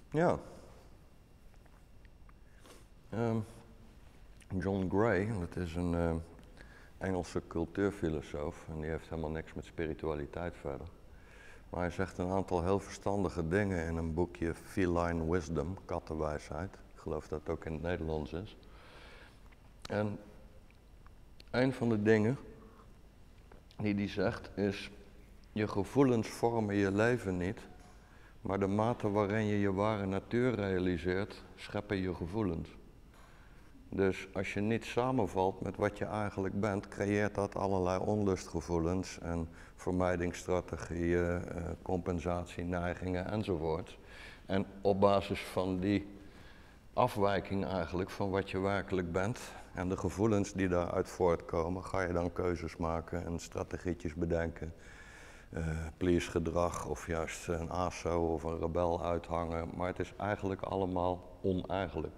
Ja. John Gray, dat is een Engelse cultuurfilosoof en die heeft helemaal niks met spiritualiteit verder. Maar hij zegt een aantal heel verstandige dingen in een boekje Feline Wisdom, kattenwijsheid. Ik geloof dat het ook in het Nederlands is. En een van de dingen die hij zegt is, je gevoelens vormen je leven niet, maar de mate waarin je je ware natuur realiseert, scheppen je gevoelens. Dus als je niet samenvalt met wat je eigenlijk bent, creëert dat allerlei onlustgevoelens en vermijdingsstrategieën, compensatieneigingen enzovoort. En op basis van die afwijking eigenlijk van wat je werkelijk bent en de gevoelens die daaruit voortkomen, ga je dan keuzes maken en strategietjes bedenken. Please gedrag of juist een ASO of een rebel uithangen, maar het is eigenlijk allemaal oneigenlijk.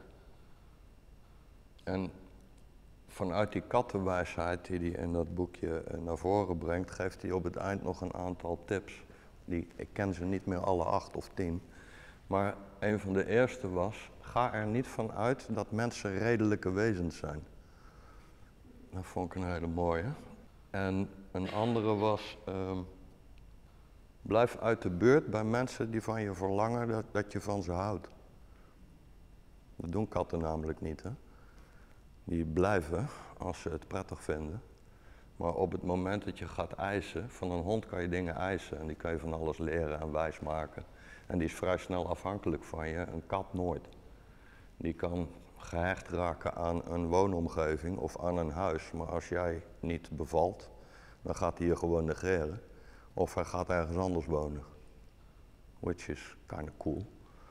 En vanuit die kattenwijsheid die hij in dat boekje naar voren brengt, geeft hij op het eind nog een aantal tips. Ik ken ze niet meer alle 8 of 10. Maar een van de eerste was, ga er niet van uit dat mensen redelijke wezens zijn. Dat vond ik een hele mooie. En een andere was, blijf uit de buurt bij mensen die van je verlangen dat je van ze houdt. Dat doen katten namelijk niet, hè. Die blijven als ze het prettig vinden. Maar op het moment dat je gaat eisen, van een hond kan je dingen eisen en die kan je van alles leren en wijsmaken. En die is vrij snel afhankelijk van je, een kat nooit. Die kan gehecht raken aan een woonomgeving of aan een huis, maar als jij niet bevalt, dan gaat hij je gewoon negeren. Of hij gaat ergens anders wonen. Which is kind of cool.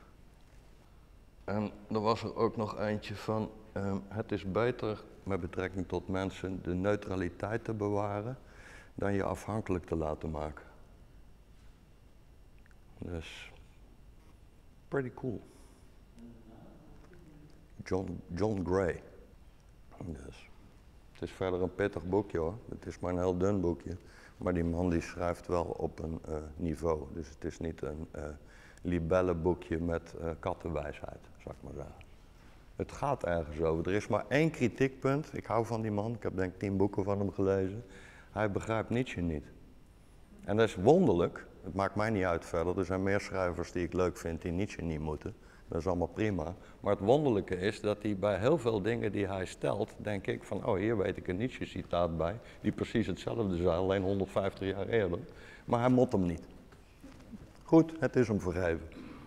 En er was er ook nog eentje van, het is beter met betrekking tot mensen de neutraliteit te bewaren dan je afhankelijk te laten maken. Dus, pretty cool. John Gray. Dus, het is verder een pittig boekje hoor, het is maar een heel dun boekje. Maar die man die schrijft wel op een niveau, dus het is niet een libellenboekje met kattenwijsheid, zou ik maar zeggen. Het gaat ergens over. Er is maar 1 kritiekpunt. Ik hou van die man. Ik heb denk ik 10 boeken van hem gelezen. Hij begrijpt Nietzsche niet. En dat is wonderlijk. Het maakt mij niet uit verder. Er zijn meer schrijvers die ik leuk vind die Nietzsche niet moeten. Dat is allemaal prima. Maar het wonderlijke is dat hij bij heel veel dingen die hij stelt, denk ik van, oh hier weet ik een Nietzsche citaat bij, die precies hetzelfde zijn, alleen 150 jaar eerder. Maar hij mot hem niet. Goed, het is hem vergeven.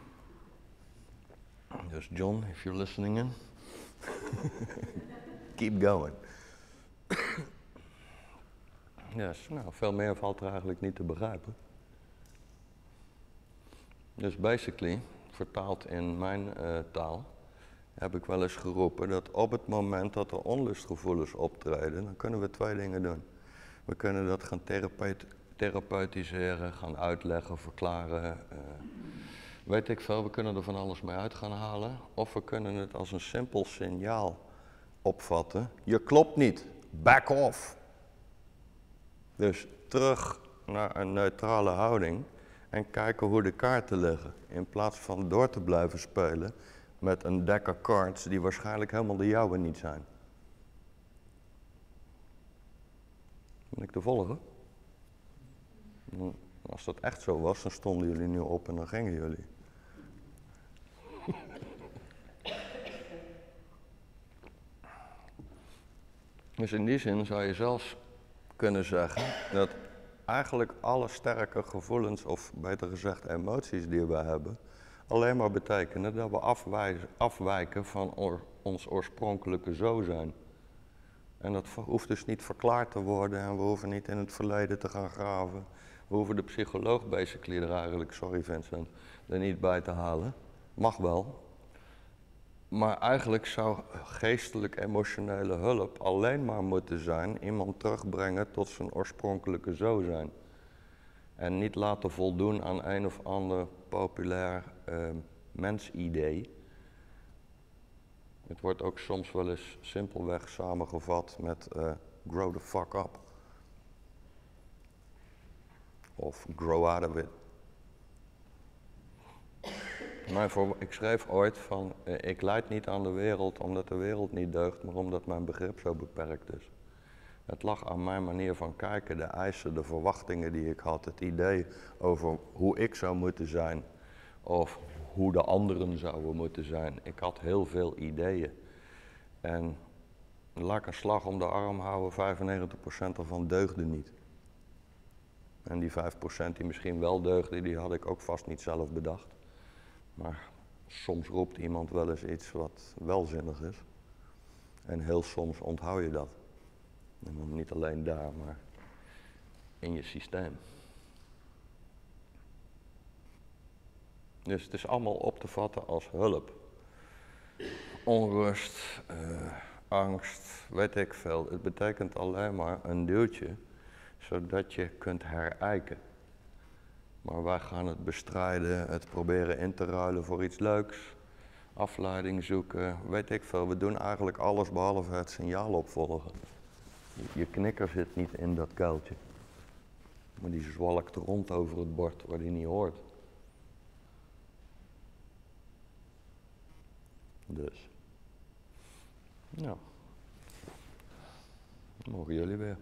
Dus John, if you're listening in, keep going. Yes, nou, veel meer valt er eigenlijk niet te begrijpen. Dus basically, vertaald in mijn taal, heb ik wel eens geroepen dat op het moment dat er onlustgevoelens optreden, dan kunnen we 2 dingen doen. We kunnen dat gaan therapeutiseren, gaan uitleggen, verklaren. Weet ik veel, we kunnen er van alles mee uit gaan halen. Of we kunnen het als een simpel signaal opvatten. Je klopt niet, back off. Dus terug naar een neutrale houding en kijken hoe de kaarten liggen. In plaats van door te blijven spelen met een deck of cards die waarschijnlijk helemaal de jouwe niet zijn. Ben ik te volgen? Als dat echt zo was, dan stonden jullie nu op en dan gingen jullie. Dus in die zin zou je zelfs kunnen zeggen dat eigenlijk alle sterke gevoelens, of beter gezegd emoties die we hebben, alleen maar betekenen dat we afwijken van ons oorspronkelijke zo zijn. En dat hoeft dus niet verklaard te worden en we hoeven niet in het verleden te gaan graven. We hoeven de psycholoog basically er eigenlijk, sorry Vincent, er niet bij te halen. Mag wel. Maar eigenlijk zou geestelijk-emotionele hulp alleen maar moeten zijn iemand terugbrengen tot zijn oorspronkelijke zo zijn. En niet laten voldoen aan een of ander populair mensidee. Het wordt ook soms wel eens simpelweg samengevat met grow the fuck up. Of grow out of it. Ik schreef ooit van, ik lijd niet aan de wereld omdat de wereld niet deugt, maar omdat mijn begrip zo beperkt is. Het lag aan mijn manier van kijken, de eisen, de verwachtingen die ik had, het idee over hoe ik zou moeten zijn of hoe de anderen zouden moeten zijn. Ik had heel veel ideeën. En laat ik een slag om de arm houden, 95% ervan deugde niet. En die 5% die misschien wel deugde, die had ik ook vast niet zelf bedacht. Maar soms roept iemand wel eens iets wat wel zinnig is. En heel soms onthoud je dat. En dan niet alleen daar, maar in je systeem. Dus het is allemaal op te vatten als hulp. Onrust, angst, weet ik veel. Het betekent alleen maar een duwtje, zodat je kunt herijken. Maar wij gaan het bestrijden, het proberen in te ruilen voor iets leuks, afleiding zoeken, weet ik veel. We doen eigenlijk alles behalve het signaal opvolgen. Je knikker zit niet in dat kuiltje. Maar die zwalkt rond over het bord waar die niet hoort. Dus. Nou. Dan mogen jullie weer.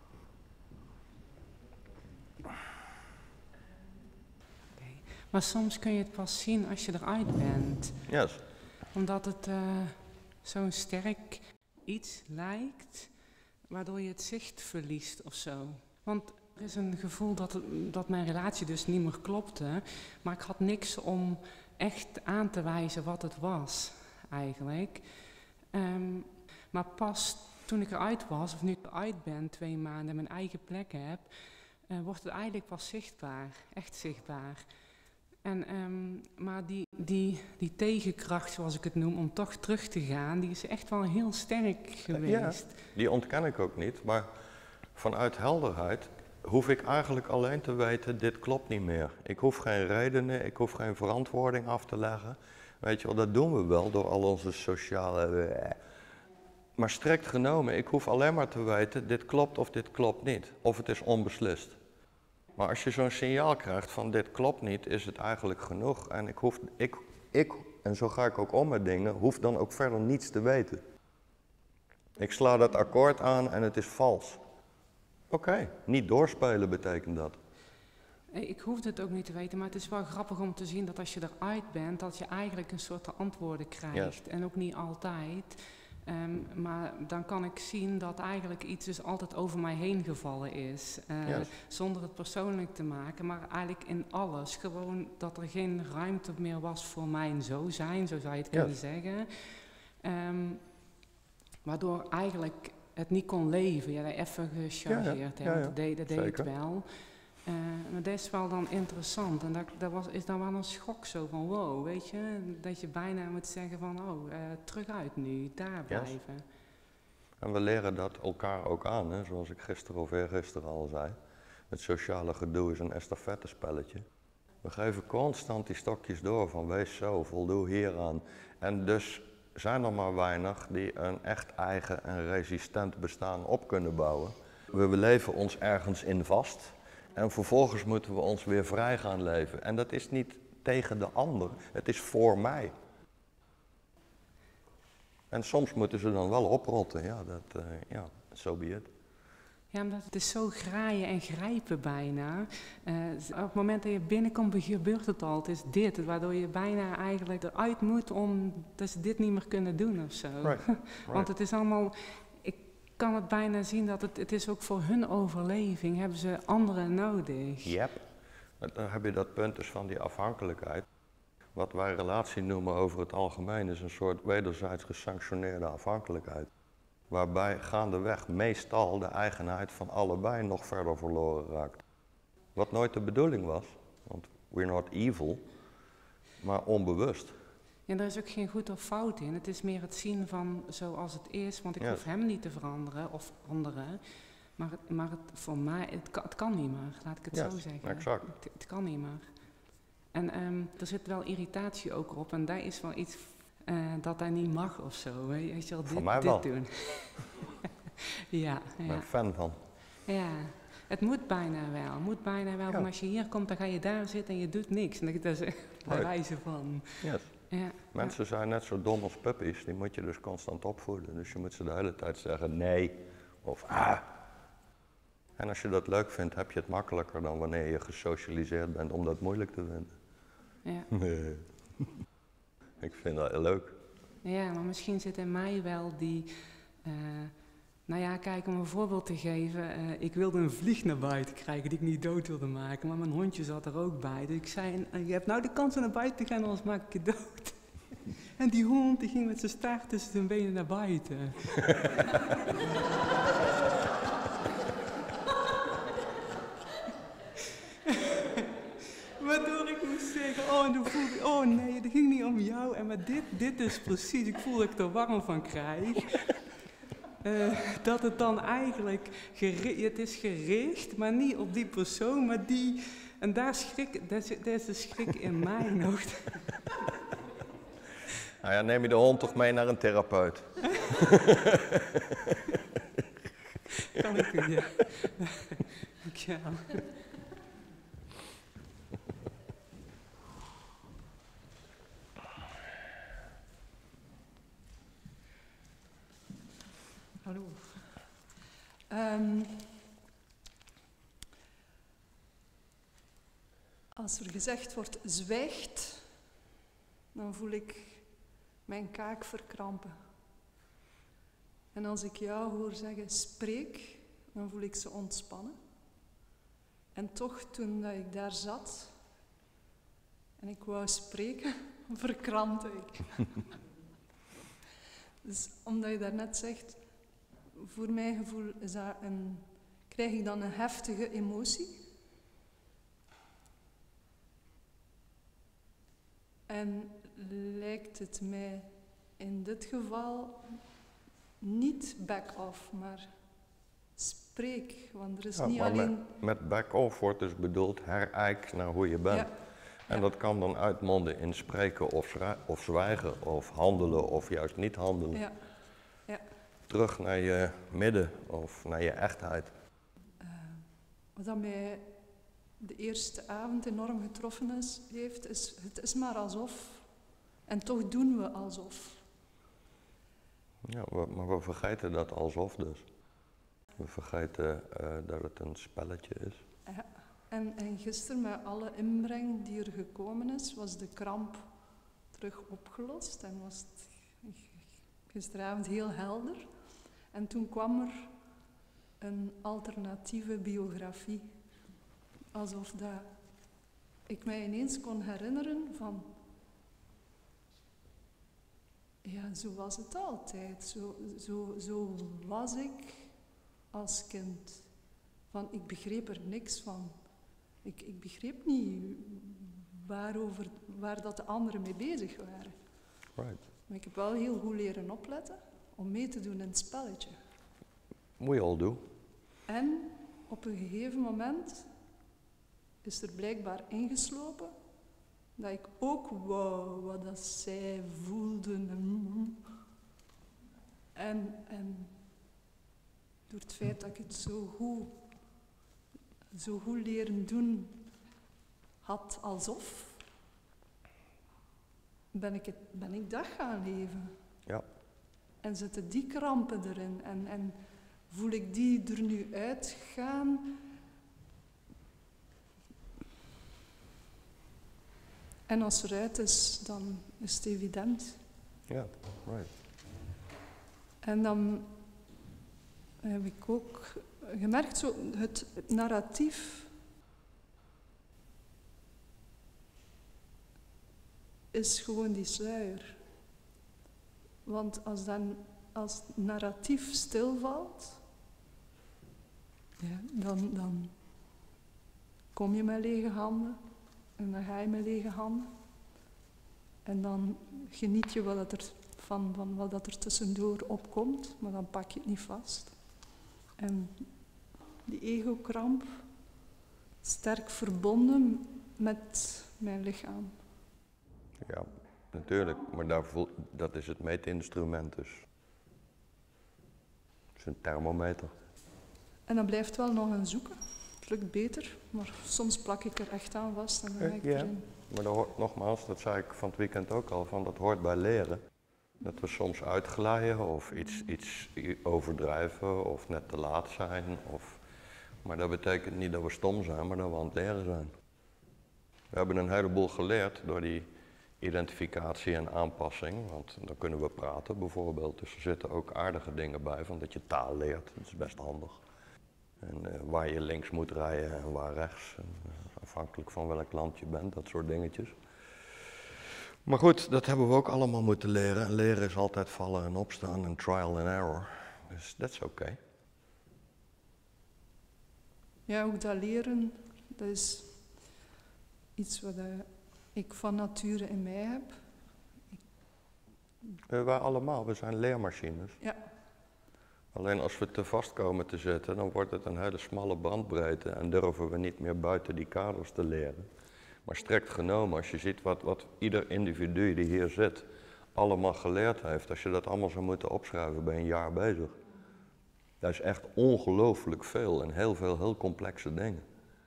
Maar soms kun je het pas zien als je eruit bent. Yes. Omdat het zo'n sterk iets lijkt, waardoor je het zicht verliest of zo. Want er is een gevoel dat mijn relatie dus niet meer klopte, maar ik had niks om echt aan te wijzen wat het was, eigenlijk. Maar pas toen ik eruit was, of nu ik eruit ben, 2 maanden en mijn eigen plek heb, wordt het eigenlijk pas zichtbaar, echt zichtbaar. Maar die tegenkracht, zoals ik het noem, om toch terug te gaan, die is echt wel heel sterk geweest. Ja, die ontken ik ook niet, maar vanuit helderheid hoef ik eigenlijk alleen te weten, dit klopt niet meer. Ik hoef geen redenen, ik hoef geen verantwoording af te leggen. Weet je wel, dat doen we wel door al onze sociale... Maar strikt genomen, ik hoef alleen maar te weten, dit klopt of dit klopt niet. Of het is onbeslist. Maar als je zo'n signaal krijgt van dit klopt niet, is het eigenlijk genoeg. En ik, en zo ga ik ook om met dingen, hoef dan ook verder niets te weten. Ik sla dat akkoord aan en het is vals. Oké, niet doorspelen betekent dat. Ik hoefde het ook niet te weten, maar het is wel grappig om te zien dat als je eruit bent, dat je eigenlijk een soort antwoorden krijgt. Yes. En ook niet altijd. Maar dan kan ik zien dat eigenlijk iets dus altijd over mij heen gevallen is. Yes. Zonder het persoonlijk te maken, maar eigenlijk in alles. Gewoon dat er geen ruimte meer was voor mijn zo zijn, zo zou je het kunnen zeggen. Waardoor eigenlijk het niet kon leven. Ja, even gechargeerd, dat deed het wel. Maar dat is wel dan interessant. En is dan wel een schok zo van wow, weet je. Dat je bijna moet zeggen van terug uit nu, daar blijven. Yes. En we leren dat elkaar ook aan, hè? Zoals ik gisteren of eergisteren al zei. Het sociale gedoe is een estafettespelletje. We geven constant die stokjes door van wees zo, voldoe hieraan. En dus zijn er maar weinig die een echt eigen en resistent bestaan op kunnen bouwen. We leven ons ergens in vast. En vervolgens moeten we ons weer vrij gaan leven. En dat is niet tegen de ander, het is voor mij. En soms moeten ze dan wel oprotten, so be it. Ja, omdat het is zo graaien en grijpen bijna. Op het moment dat je binnenkomt gebeurt het al, het is dit. Waardoor je bijna eigenlijk eruit moet omdat ze dit niet meer kunnen doen of zo. Right. Want het is allemaal... Ik kan het bijna zien dat het is ook voor hun overleving, hebben ze anderen nodig. Yep. Dan heb je dat punt dus van die afhankelijkheid. Wat wij relatie noemen over het algemeen is een soort wederzijds gesanctioneerde afhankelijkheid. Waarbij gaandeweg meestal de eigenheid van allebei nog verder verloren raakt. Wat nooit de bedoeling was, want we're not evil, maar onbewust. Ja, er is ook geen goed of fout in. Het is meer het zien van zoals het is, want ik hoef hem niet te veranderen of anderen. Maar voor mij, het kan niet meer, laat ik het zo zeggen. Exact. Het kan niet meer. En er zit wel irritatie ook op en daar is wel iets dat hij niet mag of zo. Weet je wel, voor mij wel. Dit doen. Ja. Ik ben fan van. Ja, Het moet bijna wel. Het moet bijna wel. Ja. Want als je hier komt, dan ga je daar zitten en je doet niks. En dat is bij wijze van. Yes. Ja. Mensen zijn net zo dom als puppies, die moet je dus constant opvoeden. Dus je moet ze de hele tijd zeggen nee of ah. En als je dat leuk vindt, heb je het makkelijker dan wanneer je gesocialiseerd bent om dat moeilijk te vinden. Ja. Nee. Ik vind dat heel leuk. Ja, maar misschien zit in mij wel die... nou ja, kijk, om een voorbeeld te geven. Ik wilde een vlieg naar buiten krijgen die ik niet dood wilde maken. Maar mijn hondje zat er ook bij. Dus ik zei, je hebt nou de kans om naar buiten te gaan, anders maak ik je dood. En die hond die ging met zijn staart tussen zijn benen naar buiten. Waardoor ik moest zeggen, oh, en toen voelde ik, oh nee, het ging niet om jou. En maar dit is precies, ik voel dat ik er warm van krijg. Dat het dan eigenlijk, het is gericht, maar niet op die persoon, maar die, en daar is de schrik in mij nog. Nou ja, neem je de hond toch mee naar een therapeut? Kan ik doen, ja. Ja. Hallo. Als er gezegd wordt zwijgt, dan voel ik mijn kaak verkrampen. En als ik jou hoor zeggen spreek, dan voel ik ze ontspannen. En toch, toen dat ik daar zat en ik wou spreken, verkrampte ik. Dus omdat je daarnet zegt, voor mijn gevoel is dat krijg ik dan een heftige emotie. En lijkt het mij in dit geval niet back-off, maar spreek. Want er is Ja, niet maar alleen... met back-off wordt dus bedoeld hereik naar hoe je bent. Ja. En dat kan dan uitmonden in spreken of zwijgen of handelen of juist niet handelen. Ja. Ja. Terug naar je midden of naar je echtheid. Wat mij de eerste avond enorm getroffen heeft, is het is maar alsof. En toch doen we alsof. Ja, maar we vergeten dat alsof dus. We vergeten dat het een spelletje is. Ja. En gisteren met alle inbreng die er gekomen is, was de kramp terug opgelost en was het gisteravond heel helder. En toen kwam er een alternatieve biografie. Alsof dat ik mij ineens kon herinneren van... Ja, zo was het altijd. Zo was ik als kind. Van, ik begreep er niks van. Ik begreep niet waar dat de anderen mee bezig waren. Right. Maar ik heb wel heel goed leren opletten om mee te doen in het spelletje. We all do. En op een gegeven moment is er blijkbaar ingeslopen dat ik ook wou wat dat zij voelden. En door het feit dat ik het zo goed leren doen had alsof, ben ik dat gaan leven. Ja. En zitten die krampen erin en voel ik die er nu uitgaan. En als het eruit is, dan is het evident. Ja, right. En dan heb ik ook gemerkt, zo het narratief is gewoon die sluier. Want als het narratief stilvalt, ja, dan kom je met lege handen en dan ga je met lege handen. En dan geniet je van wat dat er tussendoor opkomt, maar dan pak je het niet vast. En die ego-kramp, sterk verbonden met mijn lichaam. Ja, natuurlijk, maar dat is het meetinstrument dus. Het is een thermometer. En dan blijft wel nog een zoeken. lukt beter, maar soms plak ik er echt aan vast en dan ga ik Ja, erin. maar dat hoort, nogmaals, dat zei ik van het weekend ook al, van dat hoort bij leren. Dat we soms uitglijden of iets overdrijven of net te laat zijn. Maar dat betekent niet dat we stom zijn, maar dat we aan het leren zijn. We hebben een heleboel geleerd door die identificatie en aanpassing, want dan kunnen we praten bijvoorbeeld. Dus er zitten ook aardige dingen bij, van dat je taal leert, dat is best handig. En waar je links moet rijden en waar rechts, en, afhankelijk van welk land je bent, dat soort dingetjes. Maar goed, dat hebben we ook allemaal moeten leren. En leren is altijd vallen en opstaan en trial and error. Dus dat is oké. Ja, ook dat leren, dat is iets wat ik van nature in mij heb. Wij allemaal, we zijn leermachines. Ja. Alleen als we te vast komen te zitten, dan wordt het een hele smalle bandbreedte en durven we niet meer buiten die kaders te leren. Maar strikt genomen, als je ziet wat ieder individu die hier zit allemaal geleerd heeft, als je dat allemaal zou moeten opschrijven, ben je een jaar bezig. Dat is echt ongelooflijk veel en heel veel heel complexe dingen.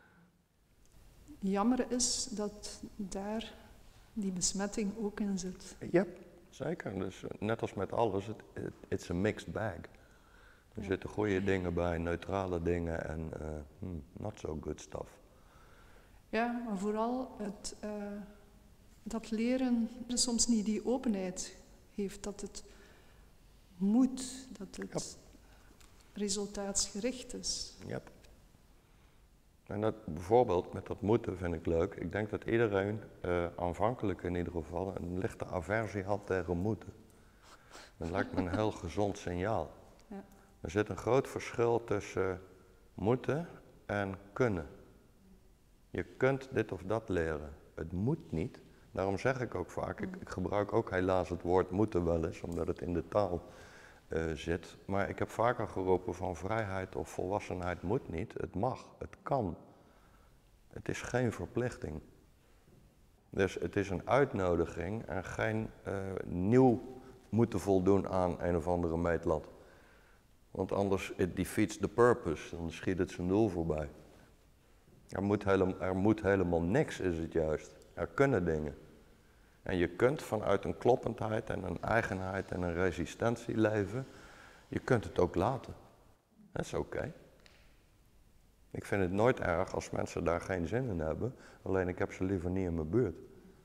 Jammer is dat daar die besmetting ook in zit. Ja, zeker. Dus net als met alles, it's a mixed bag. Er zitten goede dingen bij, neutrale dingen en not so good stuff. Ja, maar vooral dat leren soms niet die openheid heeft, dat het moet, dat het resultaatsgericht is. Ja. En dat, bijvoorbeeld met dat moeten vind ik leuk. Ik denk dat iedereen aanvankelijk in ieder geval een lichte aversie had tegen moeten. Dat lijkt me een heel gezond signaal. Ja. Er zit een groot verschil tussen moeten en kunnen. Je kunt dit of dat leren. Het moet niet. Daarom zeg ik ook vaak, ik gebruik ook helaas het woord moeten wel eens, omdat het in de taal zit. Maar ik heb vaker geroepen van vrijheid of volwassenheid moet niet. Het mag, het kan. Het is geen verplichting. Dus het is een uitnodiging en geen nieuw moeten voldoen aan een of andere meetlat. Want anders, it defeats the purpose, dan schiet het zijn doel voorbij. Er moet helemaal niks, is het juist. Er kunnen dingen. En je kunt vanuit een kloppendheid en een eigenheid en een resistentie leven. Je kunt het ook laten. Dat is oké. Ik vind het nooit erg als mensen daar geen zin in hebben. Alleen ik heb ze liever niet in mijn buurt.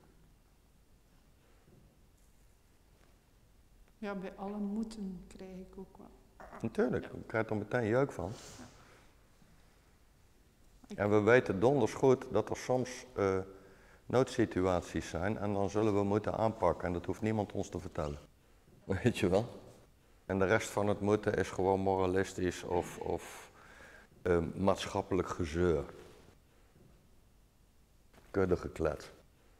Ja, bij alle moeten krijg ik ook wel. Natuurlijk, ik krijg er meteen jeuk van. En we weten donders goed dat er soms noodsituaties zijn en dan zullen we moeten aanpakken en dat hoeft niemand ons te vertellen. Weet je wel? En de rest van het moeten is gewoon moralistisch of maatschappelijk gezeur. Kuddengeklet.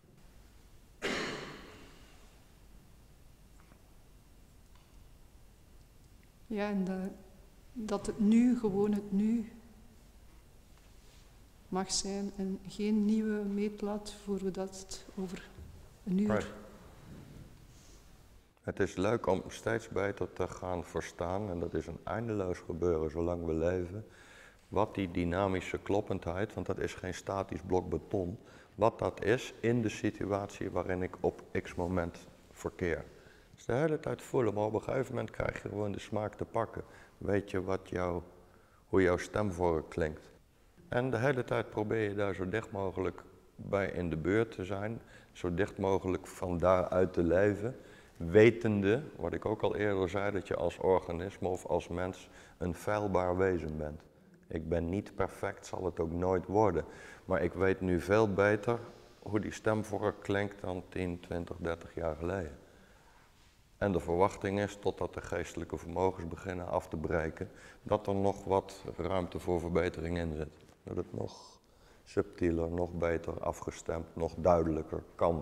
Ja, en dat het nu gewoon het nu mag zijn en geen nieuwe meetlat voor hoe dat het over een uur... Right. Het is leuk om steeds beter te gaan verstaan, en dat is een eindeloos gebeuren zolang we leven, wat die dynamische kloppendheid, want dat is geen statisch blok beton, wat dat is in de situatie waarin ik op x moment verkeer. Dus de hele tijd voelen, maar op een gegeven moment krijg je gewoon de smaak te pakken. Weet je hoe jouw stemvork klinkt. En de hele tijd probeer je daar zo dicht mogelijk bij in de buurt te zijn, zo dicht mogelijk van daaruit te leven, wetende, wat ik ook al eerder zei, dat je als organisme of als mens een feilbaar wezen bent. Ik ben niet perfect, zal het ook nooit worden, maar ik weet nu veel beter hoe die stemvork klinkt dan 10, 20, 30 jaar geleden. En de verwachting is, totdat de geestelijke vermogens beginnen af te breken, dat er nog wat ruimte voor verbetering in zit. Dat het nog subtieler, nog beter afgestemd, nog duidelijker kan.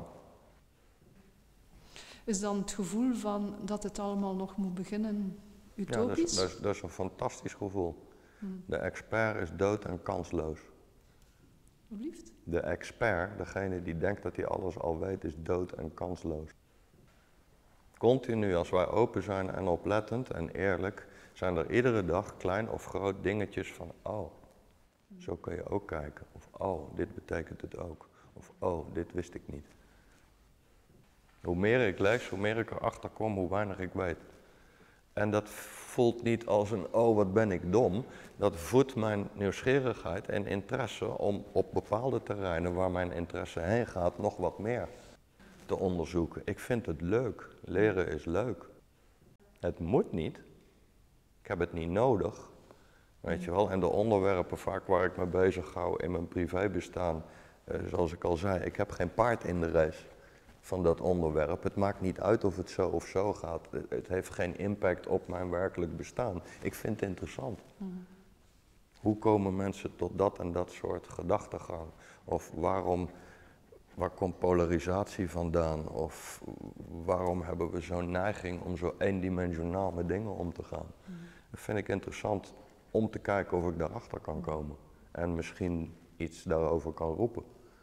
Is dan het gevoel van dat het allemaal nog moet beginnen utopisch? Ja, dat is een fantastisch gevoel. De expert is dood en kansloos. Alsjeblieft. De expert, degene die denkt dat hij alles al weet, is dood en kansloos. Continu, als wij open zijn en oplettend en eerlijk, zijn er iedere dag klein of groot dingetjes van, oh, Zo kun je ook kijken. Of, oh, dit betekent het ook. Of, oh, dit wist ik niet. Hoe meer ik lees, hoe meer ik erachter kom, hoe weinig ik weet. En dat voelt niet als een, oh, wat ben ik dom. Dat voedt mijn nieuwsgierigheid en interesse om op bepaalde terreinen waar mijn interesse heen gaat, nog wat meer te onderzoeken. Ik vind het leuk. Leren is leuk. Het moet niet. Ik heb het niet nodig. Weet je wel, en de onderwerpen vaak waar ik me bezig hou in mijn privébestaan, zoals ik al zei, ik heb geen paard in de race van dat onderwerp. Het maakt niet uit of het zo of zo gaat. Het heeft geen impact op mijn werkelijk bestaan. Ik vind het interessant. Hoe komen mensen tot dat en dat soort gedachtegang? Of waar komt polarisatie vandaan? Of waarom hebben we zo'n neiging om zo eendimensionaal met dingen om te gaan? Dat vind ik interessant om te kijken of ik daarachter kan komen. En misschien iets daarover kan roepen.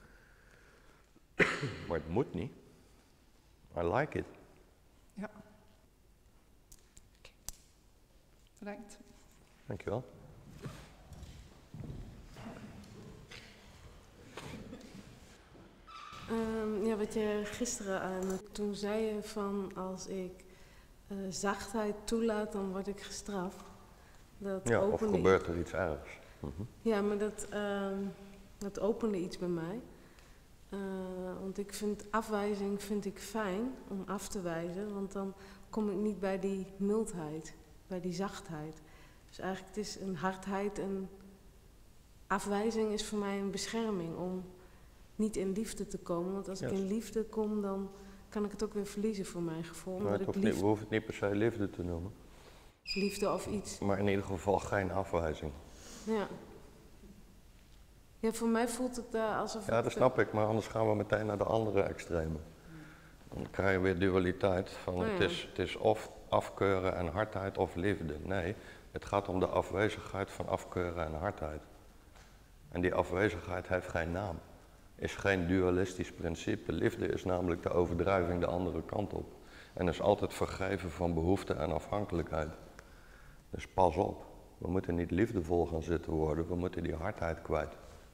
Maar het moet niet. I like it. Ja. Bedankt. Dankjewel. Ja, wat je gisteren toen zei je van als ik zachtheid toelaat, dan word ik gestraft. Dat Ja, of gebeurt er iets ergs. Ja, maar dat opende iets bij mij. Want ik vind afwijzing fijn om af te wijzen, want dan kom ik niet bij die mildheid, bij die zachtheid. Dus eigenlijk het is een hardheid en afwijzing is voor mij een bescherming om niet in liefde te komen. Want als ik in liefde kom, dan kan ik het ook weer verliezen voor mijn gevoel. Maar we hoeven het niet per se liefde te noemen. Liefde of iets. Maar in ieder geval geen afwijzing. Ja. Ja, voor mij voelt het alsof... Ja, dat snap ik, maar anders gaan we meteen naar de andere extreme. Dan krijg je weer dualiteit van het is of afkeuren en hardheid of liefde. Nee, het gaat om de afwezigheid van afkeuren en hardheid. En die afwezigheid heeft geen naam. Is geen dualistisch principe. Liefde is namelijk de overdrijving de andere kant op. En is altijd vergeven van behoefte en afhankelijkheid. Dus pas op. We moeten niet liefdevol gaan zitten worden, we moeten die hardheid kwijt.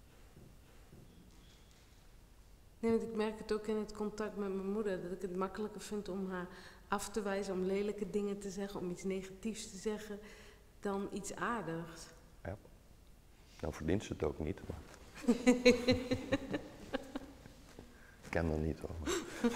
Nee, want ik merk het ook in het contact met mijn moeder, dat ik het makkelijker vind om haar af te wijzen, om lelijke dingen te zeggen, om iets negatiefs te zeggen, dan iets aardigs. Ja. Nou verdient ze het ook niet. Maar... ik ken haar niet hoor.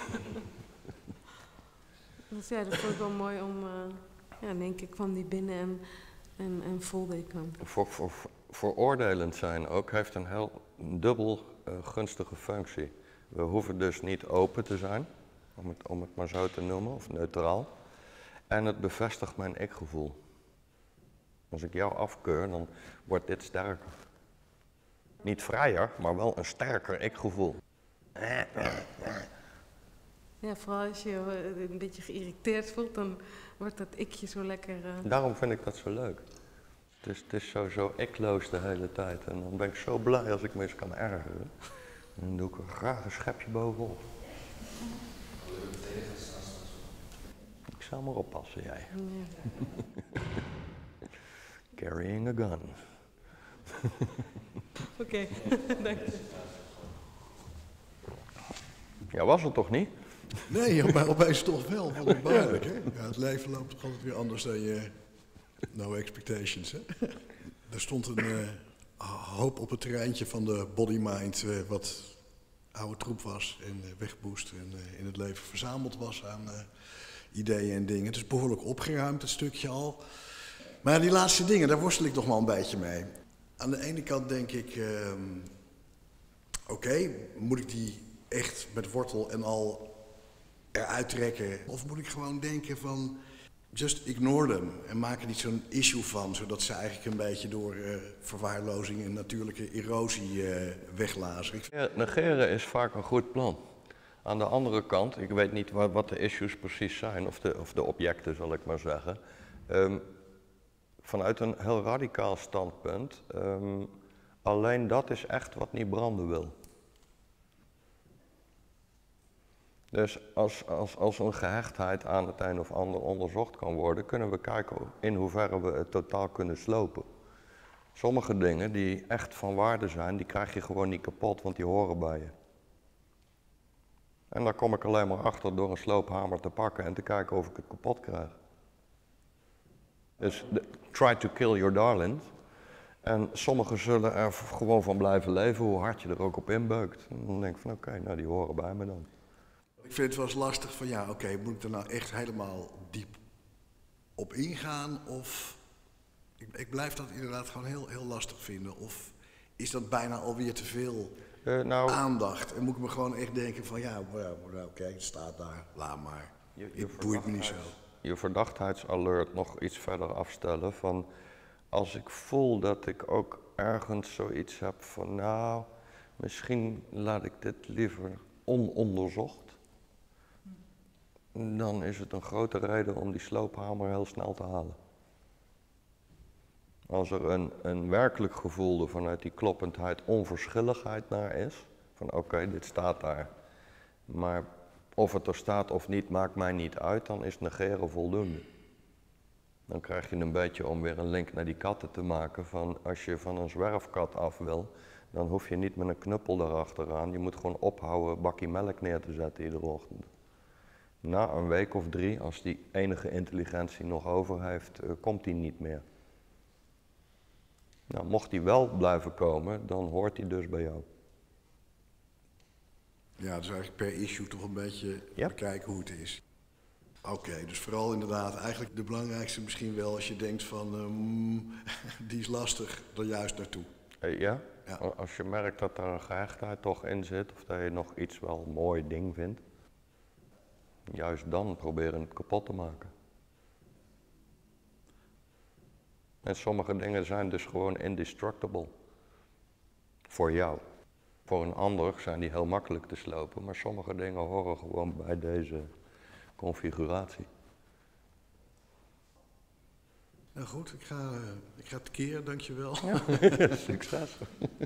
Dus ja, dat vond ik wel mooi om, in één keer kwam die binnen en voelde ik hem. Veroordelend zijn ook heeft een heel dubbel gunstige functie. We hoeven dus niet open te zijn, om het maar zo te noemen, of neutraal. En het bevestigt mijn ik-gevoel. Als ik jou afkeur, dan wordt dit sterker. Niet vrijer, maar wel een sterker ik-gevoel. Ja, vooral als je een beetje geïrriteerd voelt, dan wordt dat ikje zo lekker... Daarom vind ik dat zo leuk. Het is zo ikloos de hele tijd. En dan ben ik zo blij als ik me eens kan ergeren. En dan doe ik er graag een schepje bovenop. Ik zou maar oppassen, jij. Ja. Carrying a gun. Oké, dank je. Ja, was het toch niet? Nee, maar opeens toch wel, wonderbaarlijk. Hè? Ja, het leven loopt toch altijd weer anders dan je no expectations. Hè? Er stond een hoop op het terreintje van de body-mind, wat oude troep was en wegboost en in het leven verzameld was aan ideeën en dingen. Het is behoorlijk opgeruimd, het stukje al. Maar die laatste dingen, daar worstel ik nog wel een beetje mee. Aan de ene kant denk ik, oké, moet ik die echt met wortel en al eruit trekken? Of moet ik gewoon denken van, just ignore them en maak er niet zo'n issue van, zodat ze eigenlijk een beetje door verwaarlozing en natuurlijke erosie weglazen. Ja, negeren is vaak een goed plan. Aan de andere kant, ik weet niet wat de issues precies zijn, of de objecten zal ik maar zeggen. Vanuit een heel radicaal standpunt, alleen dat is echt wat niet branden wil. Dus als een gehechtheid aan het een of ander onderzocht kan worden, kunnen we kijken in hoeverre we het totaal kunnen slopen. Sommige dingen die echt van waarde zijn, die krijg je gewoon niet kapot, want die horen bij je. En daar kom ik alleen maar achter door een sloophamer te pakken en te kijken of ik het kapot krijg. Dus try to kill your darlings. En sommigen zullen er gewoon van blijven leven, hoe hard je er ook op inbeukt. En dan denk ik van oké, nou die horen bij me dan. Ik vind het wel eens lastig van ja, oké, moet ik er nou echt helemaal diep op ingaan? Of ik blijf dat inderdaad gewoon heel lastig vinden. Of is dat bijna alweer te veel aandacht? En moet ik me gewoon echt denken van ja, oké, het staat daar, laat maar. Het boeit me niet zo. Je verdachtheidsalert nog iets verder afstellen van als ik voel dat ik ook ergens zoiets heb van nou, misschien laat ik dit liever ononderzocht. Dan is het een grote reden om die sloophamer heel snel te halen. Als er een werkelijk gevoel er vanuit die kloppendheid onverschilligheid naar is, van oké, dit staat daar, maar of het er staat of niet, maakt mij niet uit, dan is negeren voldoende. Dan krijg je een beetje om weer een link naar die katten te maken van als je van een zwerfkat af wil, dan hoef je niet met een knuppel erachteraan, je moet gewoon ophouden een bakje melk neer te zetten iedere ochtend. Na een week of 3, als die enige intelligentie nog over heeft, komt die niet meer. Nou, mocht die wel blijven komen, dan hoort die dus bij jou. Ja, dus eigenlijk per issue toch een beetje bekijken hoe het is. Oké, dus vooral inderdaad eigenlijk de belangrijkste misschien wel als je denkt van die is lastig, er juist naartoe. Ja, als je merkt dat er een gehechtheid toch in zit of dat je nog iets wel mooi ding vindt. Juist dan proberen het kapot te maken. En sommige dingen zijn dus gewoon indestructible. Voor jou. Voor een ander zijn die heel makkelijk te slopen, maar sommige dingen horen gewoon bij deze configuratie. Nou goed, ik ga tekeer, dankjewel. Ja, succes.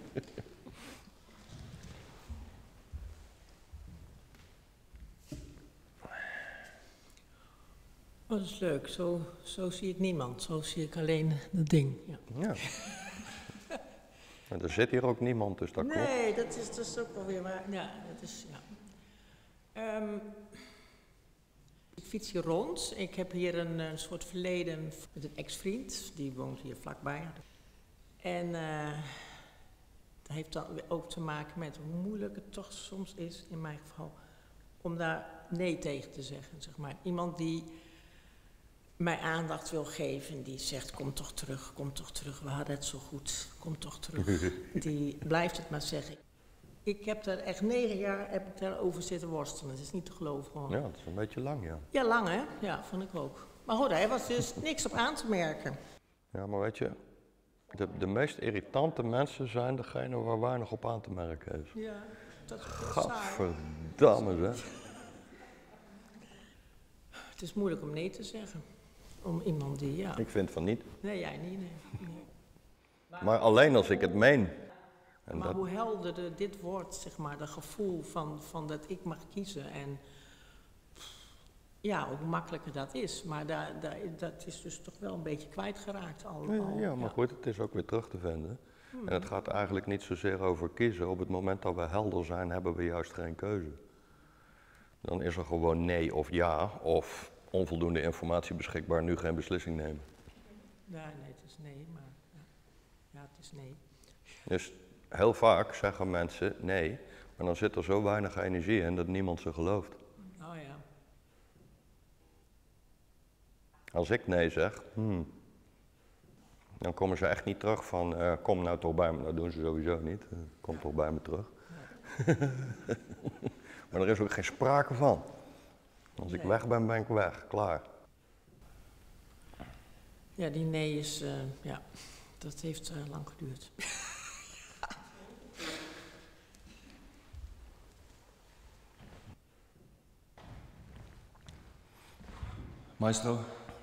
Oh, dat is leuk. Zo zie ik niemand. Zo zie ik alleen het ding. Ja. En er zit hier ook niemand, dus dat klopt. Nee, dat is ook wel weer waar. Ja, dat is, ja. Ik fiets hier rond. Ik heb hier een soort verleden met een ex-vriend. Die woont hier vlakbij. En dat heeft dan ook te maken met hoe moeilijk het toch soms is, in mijn geval, om daar nee tegen te zeggen. Zeg maar. Iemand die mij aandacht wil geven, die zegt kom toch terug, we hadden het zo goed, kom toch terug. Die blijft het maar zeggen. Ik heb daar echt 9 jaar daarover zitten worstelen, het is niet te geloven gewoon. Ja, dat is een beetje lang, ja. Ja, lang hè? Ja, vond ik ook. Maar hoor, er was dus niks op aan te merken. Ja, maar weet je, de meest irritante mensen zijn degene waar weinig op aan te merken is. Ja, dat is saai. Gadverdamme zeg. Het is moeilijk om nee te zeggen. Om iemand die, ja. Ik vind van niet. Nee, jij niet, nee. Maar alleen als ik het meen. En maar dat... hoe helderder dit wordt, zeg maar, dat gevoel van dat ik mag kiezen en ja, hoe makkelijker dat is. Maar dat is dus toch wel een beetje kwijtgeraakt al. Ja, maar goed, het is ook weer terug te vinden. En het gaat eigenlijk niet zozeer over kiezen. Op het moment dat we helder zijn, hebben we juist geen keuze. Dan is er gewoon nee of ja, of onvoldoende informatie beschikbaar, nu geen beslissing nemen. Ja, nee, het is nee, maar ja, het is nee. Dus heel vaak zeggen mensen nee, maar dan zit er zo weinig energie in dat niemand ze gelooft. Oh ja. Als ik nee zeg, dan komen ze echt niet terug van kom nou toch bij me. Dat doen ze sowieso niet, kom toch bij me terug. Ja. Maar er is ook geen sprake van. Als ik weg ben, ben ik weg, klaar. Ja, die nee is, ja, dat heeft lang geduurd. Maestro?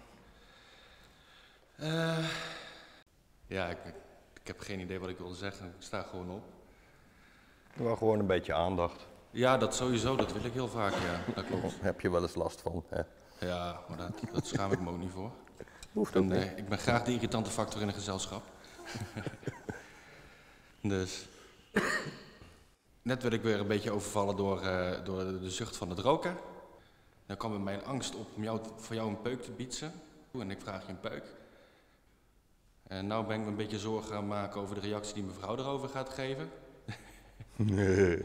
Ja, ik heb geen idee wat ik wilde zeggen. Ik sta gewoon op. Wel gewoon een beetje aandacht. Ja, dat sowieso. Dat wil ik heel vaak, ja. Dat klopt. Heb je wel eens last van, hè? Ja, maar dat schaam ik me ook niet voor. Hoeft ook niet. Ik ben graag de irritante factor in een gezelschap. Dus. Net werd ik weer een beetje overvallen door de zucht van het roken. Dan kwam in mijn angst op om voor jou een peuk te bietsen. En ik vraag je een peuk. En nou ben ik me een beetje zorgen gaan maken over de reactie die mijn vrouw erover gaat geven. Nee.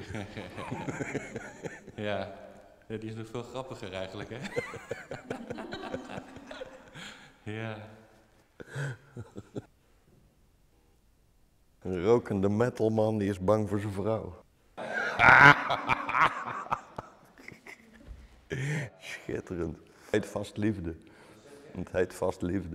Ja, die is nog veel grappiger eigenlijk, hè? Ja. Een rokende metalman die is bang voor zijn vrouw. Schitterend. Het heet vast liefde. Het heet vast liefde.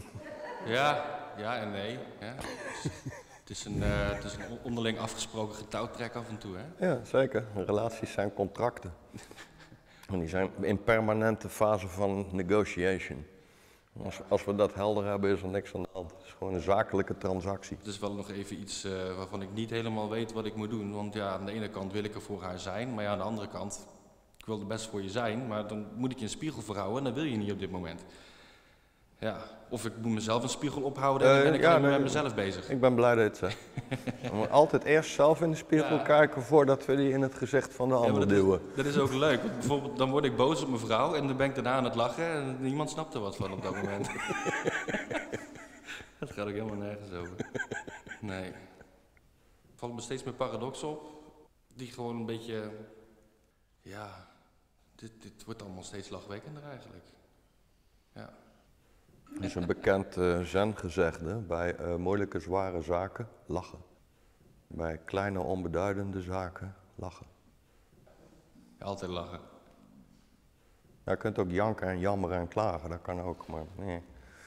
Ja en nee. Ja. Het is een onderling afgesproken getouwtrek af en toe, hè? Ja, zeker. Relaties zijn contracten. En die zijn in permanente fase van negotiation. Als we dat helder hebben, is er niks aan de hand. Het is gewoon een zakelijke transactie. Het is wel nog even iets waarvan ik niet helemaal weet wat ik moet doen. Want ja, aan de ene kant wil ik er voor haar zijn, maar ja, aan de andere kant, ik wil er best voor je zijn, maar dan moet ik je een spiegel voorhouden en dat wil je niet op dit moment. Ja, of ik moet mezelf een spiegel ophouden en dan ben ik alleen maar met mezelf bezig. Ik ben blij dat je het zegt. We moeten altijd eerst zelf in de spiegel kijken voordat we die in het gezicht van de ander duwen. Dat is ook leuk. Want bijvoorbeeld, dan word ik boos op mijn vrouw en dan ben ik daarna aan het lachen en niemand snapt er wat van op dat moment. Dat gaat ook helemaal nergens over. Nee. Er valt me steeds meer paradox op, die gewoon een beetje, ja, dit wordt allemaal steeds lachwekkender eigenlijk. Ja. Dat is een bekend zen-gezegde. Bij moeilijke, zware zaken, lachen. Bij kleine, onbeduidende zaken, lachen. Altijd lachen. Ja, je kunt ook janken en jammeren en klagen, dat kan ook, maar nee.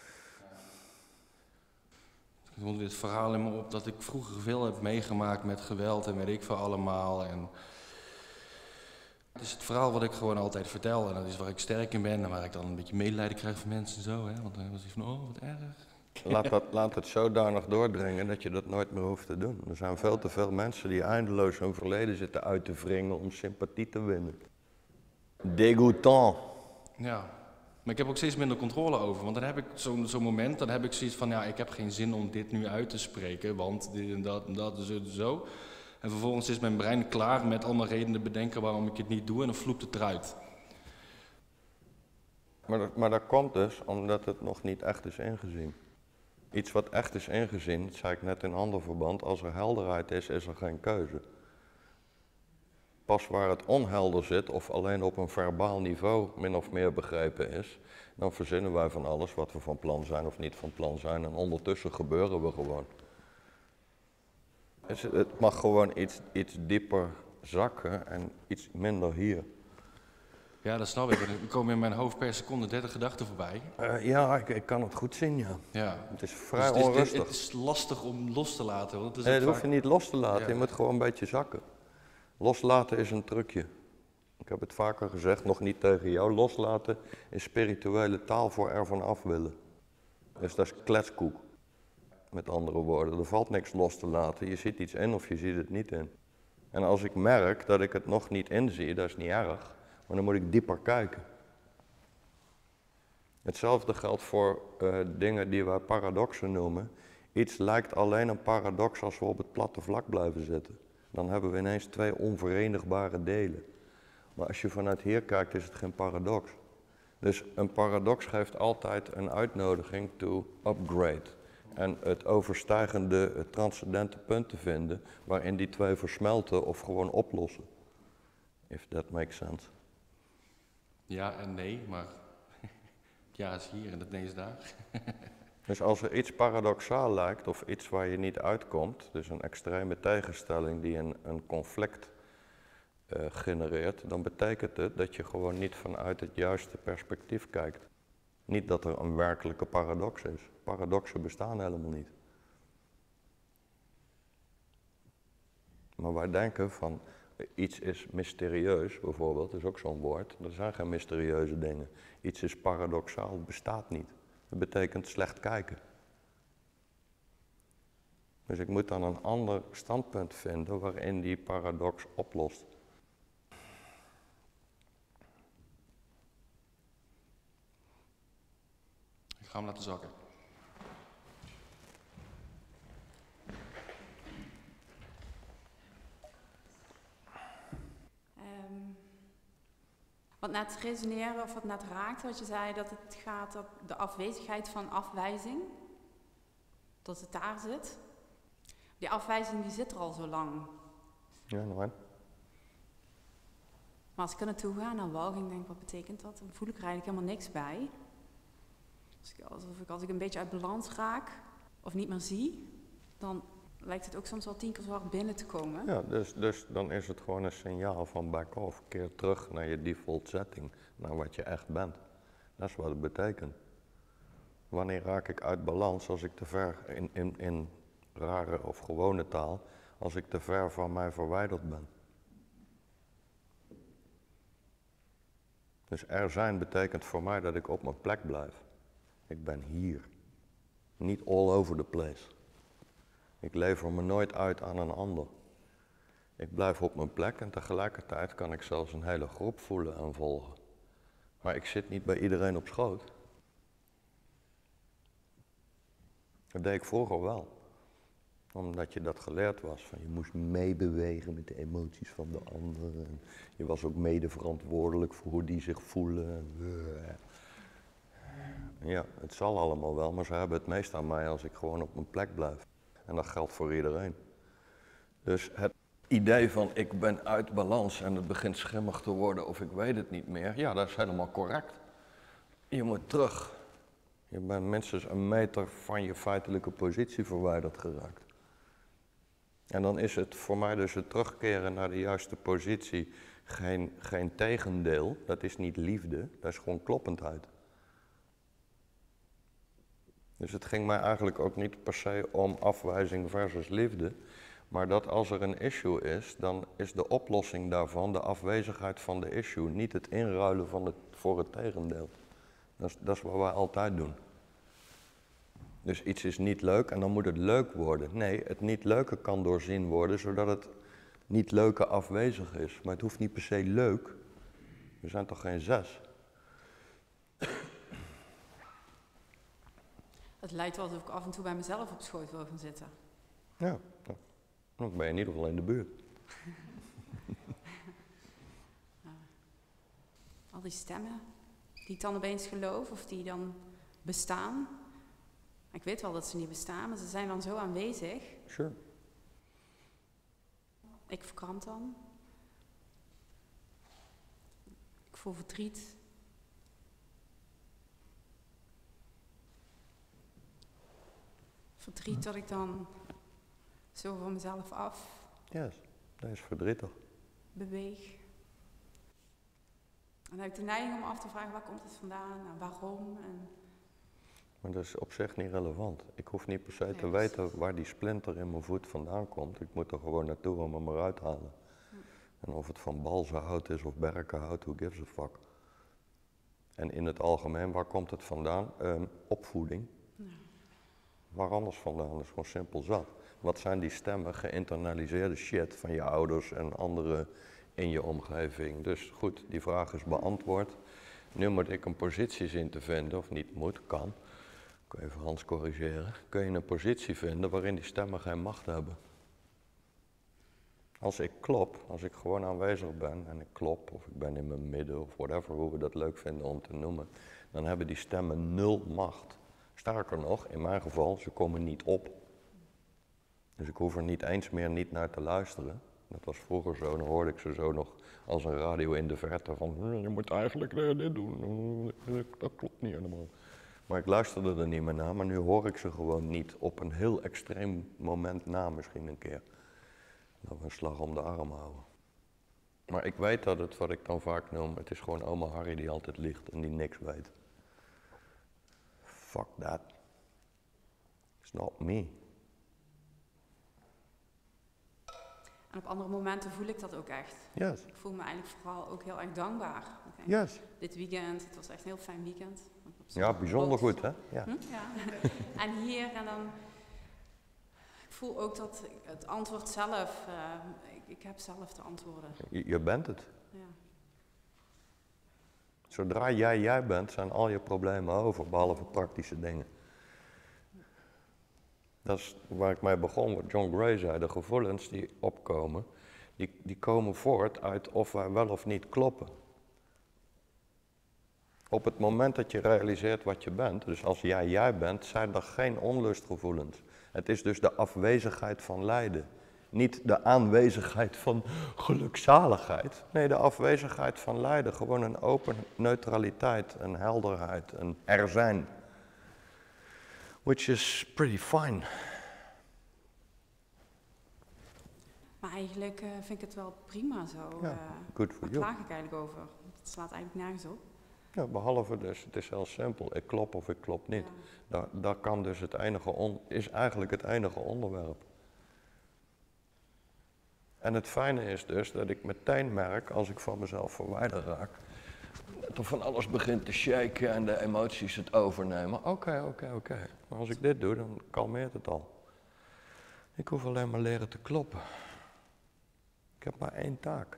Er komt dit verhaal in me op dat ik vroeger veel heb meegemaakt met geweld en weet ik veel allemaal. En het is het verhaal wat ik gewoon altijd vertel en dat is waar ik sterk in ben en waar ik dan een beetje medelijden krijg van mensen en zo. Hè? Want dan was ik van, oh wat erg. Laat het zodanig doordringen dat je dat nooit meer hoeft te doen. Er zijn veel te veel mensen die eindeloos hun verleden zitten uit te wringen om sympathie te winnen. Dégoûtant. Ja, maar ik heb ook steeds minder controle over, want dan heb ik zo'n moment, dan heb ik zoiets van, ja, ik heb geen zin om dit nu uit te spreken, want dit en dat en zo. En vervolgens is mijn brein klaar met allemaal redenen bedenken waarom ik het niet doe en dan vloept het eruit. Maar dat komt dus omdat het nog niet echt is ingezien. Iets wat echt is ingezien, dat zei ik net in ander verband, als er helderheid is, is er geen keuze. Pas waar het onhelder zit of alleen op een verbaal niveau min of meer begrepen is, dan verzinnen wij van alles wat we van plan zijn of niet van plan zijn en ondertussen gebeuren we gewoon. Het mag gewoon iets dieper zakken en iets minder hier. Ja, dat snap ik. Er komen in mijn hoofd per seconde 30 gedachten voorbij. Ja, ik kan het goed zien, ja. Ja. Het is vrij dus onrustig. Het is lastig om los te laten. Want het is Dat hoef je niet los te laten, Ja. je moet gewoon een beetje zakken. Loslaten is een trucje. Ik heb het vaker gezegd, nog niet tegen jou. Loslaten is spirituele taal voor ervan af willen. Dus dat is kletskoek. Met andere woorden, er valt niks los te laten. Je ziet iets in of je ziet het niet in. En als ik merk dat ik het nog niet inzie, dat is niet erg. Maar dan moet ik dieper kijken. Hetzelfde geldt voor dingen die wij paradoxen noemen. Iets lijkt alleen een paradox als we op het platte vlak blijven zitten. Dan hebben we ineens twee onverenigbare delen. Maar als je vanuit hier kijkt, is het geen paradox. Dus een paradox geeft altijd een uitnodiging to upgrade. En het overstijgende, het transcendente punt te vinden waarin die twee versmelten of gewoon oplossen. If that makes sense. Ja en nee, maar ja is hier en dat nee is daar. Dus als er iets paradoxaal lijkt of iets waar je niet uitkomt, dus een extreme tegenstelling die een conflict genereert, dan betekent het dat je gewoon niet vanuit het juiste perspectief kijkt. Niet dat er een werkelijke paradox is. Paradoxen bestaan helemaal niet. Maar wij denken van iets is mysterieus, bijvoorbeeld, dat is ook zo'n woord. Er zijn geen mysterieuze dingen. Iets is paradoxaal, het bestaat niet. Dat betekent slecht kijken. Dus ik moet dan een ander standpunt vinden waarin die paradox oplost. Ik ga hem laten zakken. Wat net resoneerde of wat net raakte, wat je zei, dat het gaat om de afwezigheid van afwijzing, dat het daar zit. Die afwijzing die zit er al zo lang. Ja, nou. Maar als ik er naartoe ga, naar walging, denk ik, wat betekent dat? Dan voel ik er eigenlijk helemaal niks bij. Als ik een beetje uit balans raak, of niet meer zie, dan lijkt het ook soms wel 10 keer zo hard binnen te komen. Ja, dus dan is het gewoon een signaal van back off. Keer terug naar je default setting, naar wat je echt bent. Dat is wat het betekent. Wanneer raak ik uit balans als ik te ver, in rare of gewone taal, als ik te ver van mij verwijderd ben? Dus er zijn betekent voor mij dat ik op mijn plek blijf. Ik ben hier. Niet all over the place. Ik lever me nooit uit aan een ander. Ik blijf op mijn plek en tegelijkertijd kan ik zelfs een hele groep voelen en volgen. Maar ik zit niet bij iedereen op schoot. Dat deed ik vroeger wel. Omdat je dat geleerd was. Van je moest meebewegen met de emoties van de ander. En je was ook mede verantwoordelijk voor hoe die zich voelen. Ja, het zal allemaal wel, maar ze hebben het meest aan mij als ik gewoon op mijn plek blijf. En dat geldt voor iedereen. Dus het idee van ik ben uit balans en het begint schimmig te worden of ik weet het niet meer. Ja, dat is helemaal correct. Je moet terug. Je bent minstens een meter van je feitelijke positie verwijderd geraakt. En dan is het voor mij dus het terugkeren naar de juiste positie geen tegendeel. Dat is niet liefde, dat is gewoon kloppendheid. Dus het ging mij eigenlijk ook niet per se om afwijzing versus liefde. Maar dat als er een issue is, dan is de oplossing daarvan de afwezigheid van de issue. Niet het inruilen voor het tegendeel. Dat is wat wij altijd doen. Dus iets is niet leuk en dan moet het leuk worden. Nee, het niet leuke kan doorzien worden, zodat het niet leuke afwezig is. Maar het hoeft niet per se leuk. We zijn toch geen 6? Het lijkt wel alsof ik af en toe bij mezelf op schoot wil gaan zitten. Ja, dan ben je in ieder geval in de buurt. Al die stemmen die ik dan opeens geloof of die dan bestaan. Ik weet wel dat ze niet bestaan, maar ze zijn dan zo aanwezig. Sure. Ik verkramp dan. Ik voel verdriet. Verdriet dat ik dan zo van mezelf af Yes, dat is verdrietig. beweeg. En dan heb ik de neiging om af te vragen, waar komt het vandaan en waarom? Maar dat is op zich niet relevant. Ik hoef niet per se te weten waar die splinter in mijn voet vandaan komt. Ik moet er gewoon naartoe om hem eruit te halen. En of het van balzenhout is of berkenhout, who gives a fuck. En in het algemeen, waar komt het vandaan? Opvoeding. Ja. Waar anders vandaan? Dat is gewoon simpel zat. Wat zijn die stemmen, geïnternaliseerde shit van je ouders en anderen in je omgeving? Dus goed, die vraag is beantwoord. Nu moet ik een positie zien te vinden, of niet moet, kan. Ik wil even Hans corrigeren. Kun je een positie vinden waarin die stemmen geen macht hebben? Als ik klop, als ik gewoon aanwezig ben en ik klop, of ik ben in mijn midden of whatever, hoe we dat leuk vinden om te noemen, dan hebben die stemmen 0 macht. Sterker nog, in mijn geval, ze komen niet op. Dus ik hoef er niet eens meer niet naar te luisteren. Dat was vroeger zo, dan hoorde ik ze zo nog als een radio in de verte van je moet eigenlijk dit doen, dat klopt niet helemaal. Maar ik luisterde er niet meer naar, maar nu hoor ik ze gewoon niet op een heel extreem moment na misschien een keer. Dat we een slag om de arm houden. Maar ik weet dat het, wat ik dan vaak noem, het is gewoon oma Harry die altijd liegt en die niks weet. Fuck that. It's not me. En op andere momenten voel ik dat ook echt. Yes. Ik voel me eigenlijk vooral ook heel erg dankbaar. Yes. Dit weekend, het was echt een heel fijn weekend. Ja, bijzonder goed, hè? Ja. Ja. En hier, en dan... Ik voel ook dat het antwoord zelf... ik heb zelf de antwoorden. Je bent het. Ja. Zodra jij bent, zijn al je problemen over, behalve praktische dingen. Dat is waar ik mee begon, wat John Gray zei. De gevoelens die opkomen, die komen voort uit of wij wel of niet kloppen. Op het moment dat je realiseert wat je bent, dus als jij bent, zijn er geen onlustgevoelens. Het is dus de afwezigheid van lijden. Niet de aanwezigheid van gelukzaligheid. Nee, de afwezigheid van lijden. Gewoon een open neutraliteit, een helderheid, een er zijn. Which is pretty fine. Maar eigenlijk vind ik het wel prima zo. Ja, good for waar you. klaag ik eigenlijk over? Het slaat eigenlijk nergens op. Ja, behalve dus, het is heel simpel. Ik klop of ik klop niet. Ja. Daar kan dus is eigenlijk het enige onderwerp. En het fijne is dus dat ik meteen merk, als ik van mezelf verwijderd raak, dat er van alles begint te shaken en de emoties het overnemen. Oké. Maar als ik dit doe, dan kalmeert het al. Ik hoef alleen maar leren te kloppen. Ik heb maar één taak.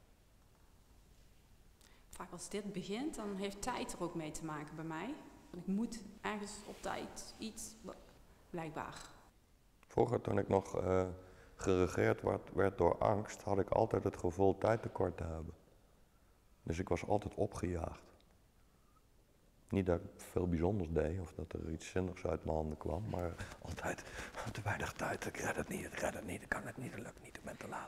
Vaak als dit begint, dan heeft tijd er ook mee te maken bij mij. Want ik moet ergens op tijd iets, blijkbaar. Vroeger, toen ik nog geregeerd werd door angst, had ik altijd het gevoel tijd tekort te hebben. Dus ik was altijd opgejaagd. Niet dat ik veel bijzonders deed of dat er iets zinnigs uit mijn handen kwam, maar altijd te weinig tijd. Ik red het niet, ik kan het niet, het lukt niet, ik ben te laat.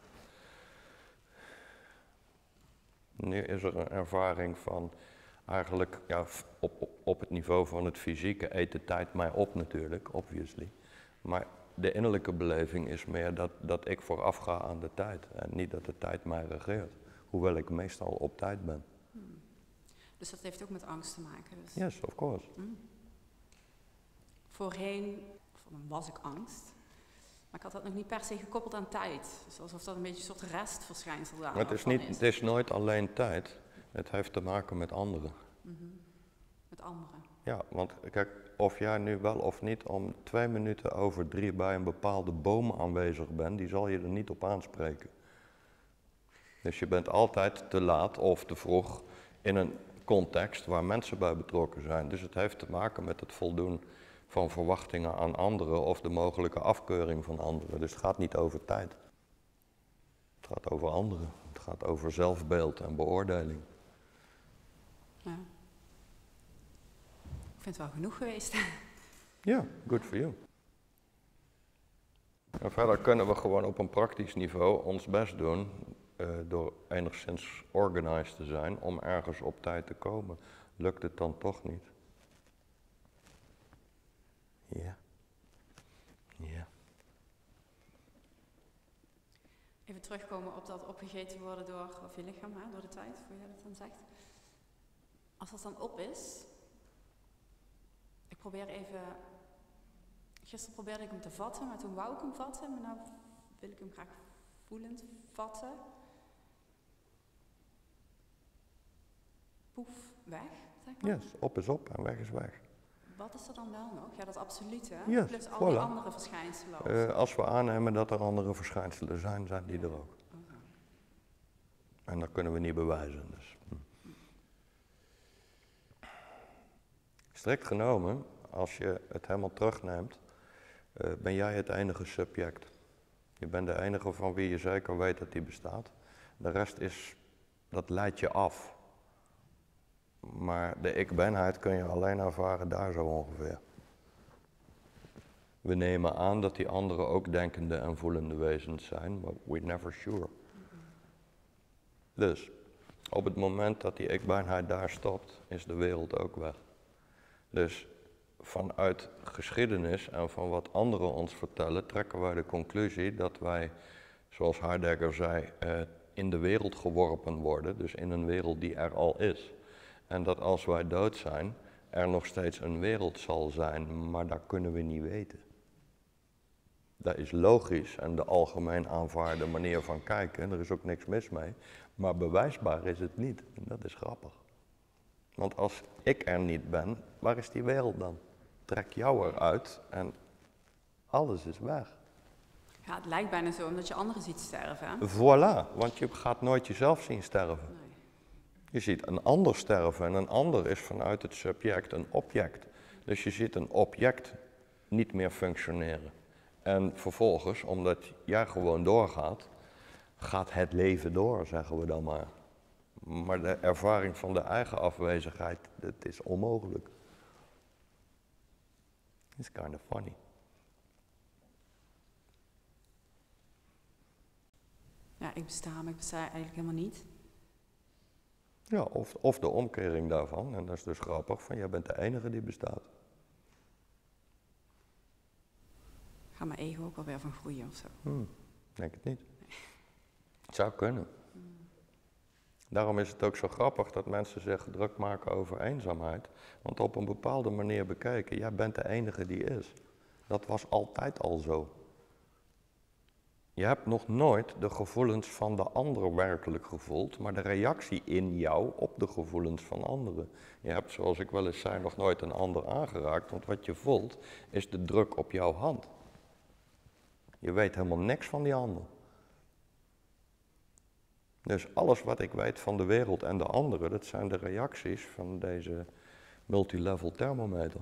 Nu is er een ervaring van eigenlijk, ja, op het niveau van het fysieke eet de tijd mij op natuurlijk, obviously. Maar de innerlijke beleving is meer dat ik vooraf ga aan de tijd en niet dat de tijd mij regeert. Hoewel ik meestal op tijd ben. Dus dat heeft ook met angst te maken. Dus. Yes, of course. Voorheen was ik angst. Maar ik had dat nog niet per se gekoppeld aan tijd. Dus alsof dat een beetje een soort restverschijnsel daar Het is nooit alleen tijd. Het heeft te maken met anderen. Met anderen. Ja, want kijk, of jij nu wel of niet om 2 minuten over 3 bij een bepaalde boom aanwezig bent, die zal je er niet op aanspreken. Dus je bent altijd te laat of te vroeg in een context waar mensen bij betrokken zijn. Dus het heeft te maken met het voldoen van verwachtingen aan anderen of de mogelijke afkeuring van anderen. Dus het gaat niet over tijd. Het gaat over anderen. Het gaat over zelfbeeld en beoordeling. Ja. Ik vind het wel genoeg geweest. Ja, good for you. En verder kunnen we gewoon op een praktisch niveau ons best doen door enigszins organized te zijn om ergens op tijd te komen. Lukt het dan toch niet? Ja. Ja. Even terugkomen op dat opgegeten worden door je lichaam, hè, door de tijd, hoe jij dat dan zegt. Als dat dan op is, ik probeer even, gisteren probeerde ik hem te vatten, maar toen wou ik hem vatten, maar nu wil ik hem graag voelend vatten. Poef, weg, zeg maar. Yes, op is op en weg is weg. Wat is er dan wel nog? Ja, dat absolute, Yes, plus al die voilà. andere verschijnselen. Als we aannemen dat er andere verschijnselen zijn, zijn die er ook. Okay. En dat kunnen we niet bewijzen. Dus. Strikt genomen, als je het helemaal terugneemt, ben jij het enige subject. Je bent de enige van wie je zeker weet dat die bestaat. De rest dat leidt je af. Maar de ik-benheid kun je alleen ervaren daar zo ongeveer. We nemen aan dat die anderen ook denkende en voelende wezens zijn, maar we're never sure. Dus, op het moment dat die ik-benheid daar stopt, is de wereld ook weg. Dus vanuit geschiedenis en van wat anderen ons vertellen, trekken wij de conclusie dat wij, zoals Heidegger zei, in de wereld geworpen worden, dus in een wereld die er al is. En dat als wij dood zijn, er nog steeds een wereld zal zijn, maar dat kunnen we niet weten. Dat is logisch en de algemeen aanvaarde manier van kijken, er is ook niks mis mee, maar bewijsbaar is het niet. En dat is grappig. Want als ik er niet ben, waar is die wereld dan? Trek jou eruit en alles is weg. Ja, het lijkt bijna zo omdat je anderen ziet sterven. Hè? Voilà, want je gaat nooit jezelf zien sterven. Nee. Je ziet een ander sterven en een ander is vanuit het subject een object. Dus je ziet een object niet meer functioneren. En vervolgens, omdat jij gewoon doorgaat, gaat het leven door, zeggen we dan maar. Maar de ervaring van de eigen afwezigheid, dat is onmogelijk. It's kind of funny. Ja, ik besta, maar ik besta eigenlijk helemaal niet. Ja, of de omkering daarvan, en dat is dus grappig, van jij bent de enige die bestaat. Gaat mijn ego ook wel weer van groeien of zo? Denk het niet. Het zou kunnen. Daarom is het ook zo grappig dat mensen zich druk maken over eenzaamheid. Want op een bepaalde manier bekeken, jij bent de enige die is. Dat was altijd al zo. Je hebt nog nooit de gevoelens van de ander werkelijk gevoeld, maar de reactie in jou op de gevoelens van anderen. Je hebt, zoals ik wel eens zei, nog nooit een ander aangeraakt, want wat je voelt is de druk op jouw hand. Je weet helemaal niks van die ander. Dus alles wat ik weet van de wereld en de anderen, dat zijn de reacties van deze multilevel thermometer.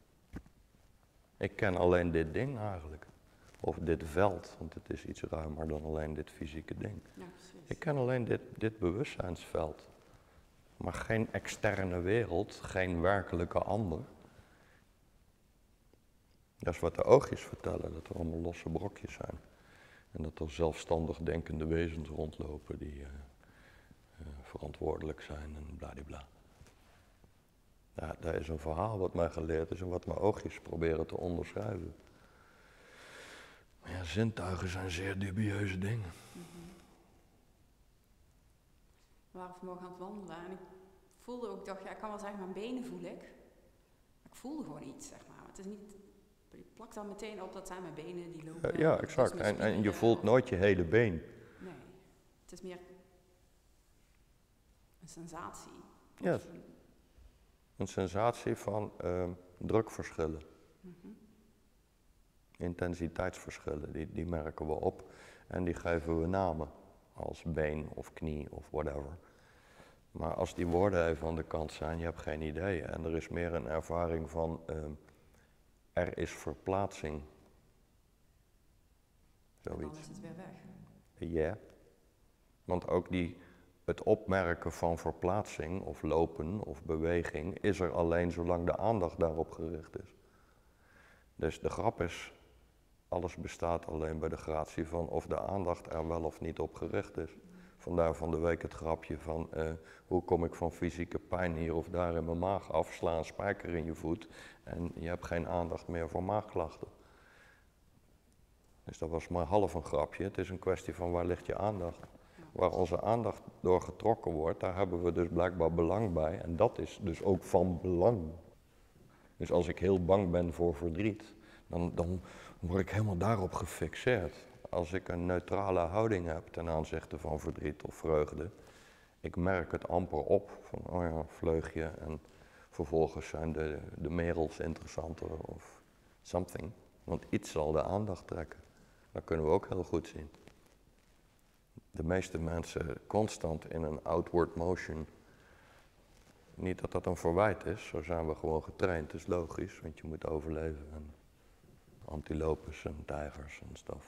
Ik ken alleen dit ding eigenlijk. Of dit veld, want het is iets ruimer dan alleen dit fysieke ding. Ja, precies. Ik ken alleen dit bewustzijnsveld. Maar geen externe wereld, geen werkelijke ander. Dat is wat de oogjes vertellen, dat er allemaal losse brokjes zijn. En dat er zelfstandig denkende wezens rondlopen die verantwoordelijk zijn en bladibla. Ja, dat is een verhaal wat mij geleerd is en wat mijn oogjes proberen te onderschrijven. Maar ja, zintuigen zijn zeer dubieuze dingen. We waren vanmorgen aan het wandelen en ik voelde ook, dacht, ja, ik kan wel zeggen, mijn benen voel ik. Maar ik voelde gewoon iets, zeg maar. Het is niet, ik plak dan meteen op, dat zijn mijn benen die lopen. Ja, exact. En je voelt nooit je hele been. Nee, het is meer een sensatie. Ja, een sensatie van drukverschillen. Intensiteitsverschillen, die merken we op en die geven we namen. Als been of knie of whatever. Maar als die woorden even aan de kant zijn, je hebt geen idee. En er is meer een ervaring van, er is verplaatsing. Zoiets. En dan is het weer weg. Ja. Want ook het opmerken van verplaatsing of lopen of beweging is er alleen zolang de aandacht daarop gericht is. Dus de grap is, alles bestaat alleen bij de gratie van of de aandacht er wel of niet op gericht is. Vandaar van de week het grapje van hoe kom ik van fysieke pijn hier of daar in mijn maag af, sla een spijker in je voet en je hebt geen aandacht meer voor maagklachten. Dus dat was maar half een grapje. Het is een kwestie van waar ligt je aandacht. Waar onze aandacht door getrokken wordt, daar hebben we dus blijkbaar belang bij en dat is dus ook van belang. Dus als ik heel bang ben voor verdriet, dan word ik helemaal daarop gefixeerd. Als ik een neutrale houding heb ten aanzichte van verdriet of vreugde, ik merk het amper op van, oh ja, vleugje en vervolgens zijn de merels interessanter of something. Want iets zal de aandacht trekken. Dat kunnen we ook heel goed zien. De meeste mensen constant in een outward motion. Niet dat dat een verwijt is, zo zijn we gewoon getraind, dat is logisch, want je moet overleven. En antilopes en tijgers en stof.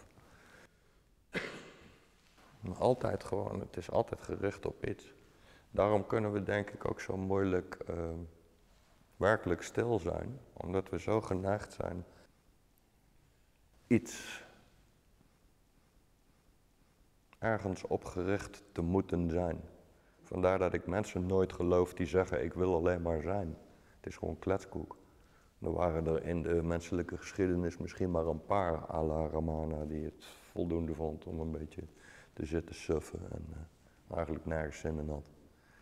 Maar altijd gewoon, het is altijd gericht op iets. Daarom kunnen we denk ik ook zo moeilijk werkelijk stil zijn, omdat we zo geneigd zijn iets ergens op gericht te moeten zijn. Vandaar dat ik mensen nooit geloof die zeggen ik wil alleen maar zijn. Het is gewoon kletskoek. Er waren er in de menselijke geschiedenis misschien maar een paar à la Ramana die het voldoende vond om een beetje te zitten suffen en eigenlijk nergens zin in had.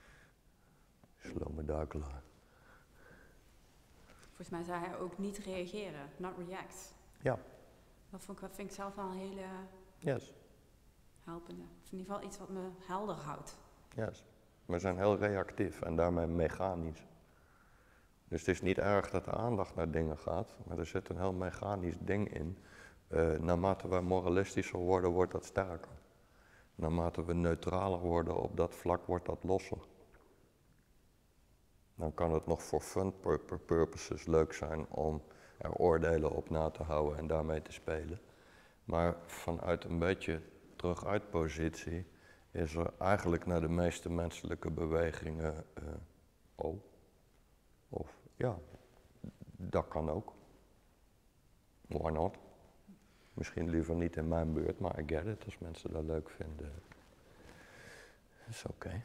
Slome duikelaar. Volgens mij zei hij ook niet reageren, not react. Ja. Dat vind ik zelf wel een hele Yes. helpende. Of in ieder geval iets wat me helder houdt. Yes. We zijn heel reactief en daarmee mechanisch. Dus het is niet erg dat de aandacht naar dingen gaat, maar er zit een heel mechanisch ding in. Naarmate wij moralistischer worden, wordt dat sterker. Naarmate we neutraler worden op dat vlak, wordt dat losser. Dan kan het nog voor fun purposes leuk zijn om er oordelen op na te houden en daarmee te spelen. Maar vanuit een beetje teruguitpositie is er eigenlijk naar de meeste menselijke bewegingen, of ja, dat kan ook. Why not? Misschien liever niet in mijn buurt, maar I get it, als mensen dat leuk vinden. Is oké.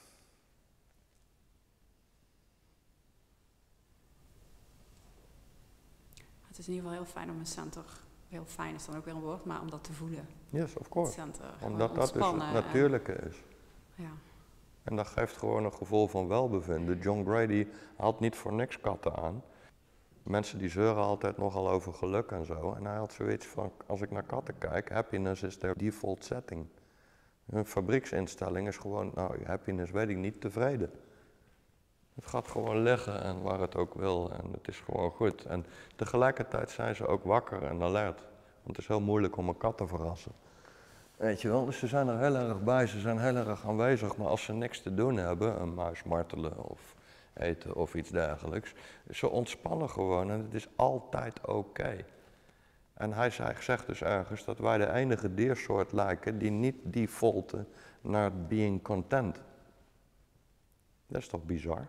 Het is in ieder geval heel fijn om een center, heel fijn is dan ook weer een woord, maar om dat te voelen. Yes, of course. Center, Omdat dat dus het natuurlijke is. Ja. En dat geeft gewoon een gevoel van welbevinden. John Grady haalt niet voor niks katten aan. Mensen die zeuren altijd nogal over geluk en zo. En hij had zoiets van, als ik naar katten kijk, happiness is their default setting. Een fabrieksinstelling is gewoon, nou, happiness weet ik niet, tevreden. Het gaat gewoon liggen en waar het ook wil en het is gewoon goed. En tegelijkertijd zijn ze ook wakker en alert. Want het is heel moeilijk om een kat te verrassen. Weet je wel, dus ze zijn er heel erg bij, ze zijn heel erg aanwezig. Maar als ze niks te doen hebben, een muis martelen of eten of iets dergelijks. Ze ontspannen gewoon en het is altijd oké. En hij zegt dus ergens dat wij de enige diersoort lijken die niet defaulten naar being content. Dat is toch bizar?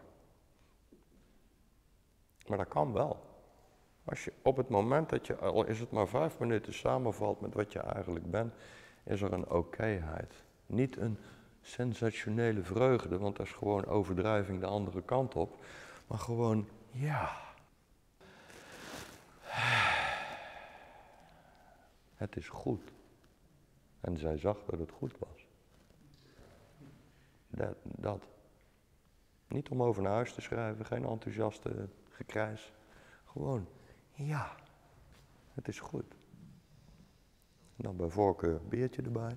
Maar dat kan wel. Als je op het moment dat je, al is het maar 5 minuten, samenvalt met wat je eigenlijk bent, is er een okéheid. Niet een sensationele vreugde, want dat is gewoon overdrijving de andere kant op. Maar gewoon, ja. Het is goed. En zij zag dat het goed was. Dat. Niet om over naar huis te schrijven, geen enthousiaste gekrijs. Gewoon, ja, het is goed. En dan bij voorkeur een biertje erbij.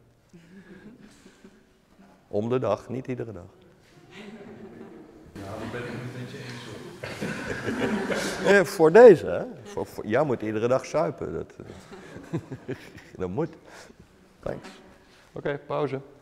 Om de dag, niet iedere dag. Nou, dan ben ik het met je eens hoor. Voor deze, hè? Jij moet iedere dag suipen. Dat moet. Thanks. Oké, pauze.